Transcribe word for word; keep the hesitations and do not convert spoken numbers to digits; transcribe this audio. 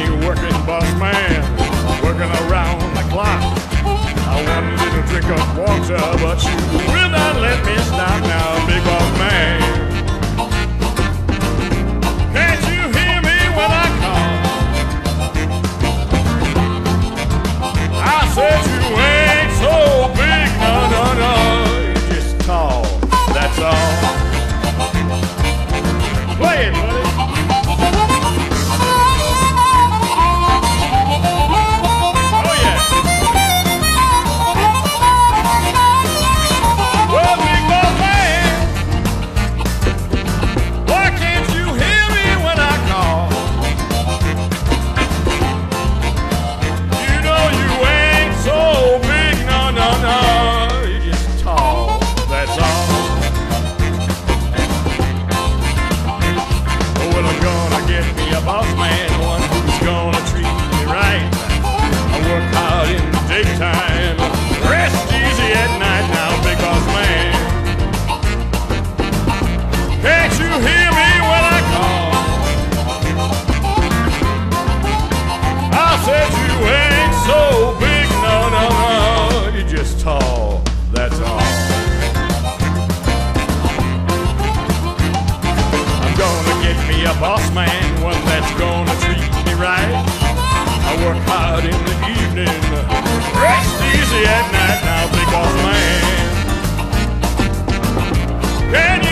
a working boss man, working around the clock. I want a little drink of water, but you will not let me stop now, big boss man. Can't you hear me when I call? I said you ain't so big, no, no, no, you're just tall, that's all. Play it, buddy. Boss man, one who's gonna treat me right. I work hard in the daytime, rest easy at night now, big boss man. Can't you hear me when I call? I said you ain't so big, no, no, no, you're just tall, that's all. I'm gonna get me a boss man, one that's gonna treat me right. I work hard in the evening, rest easy at night now, big boss man. Can you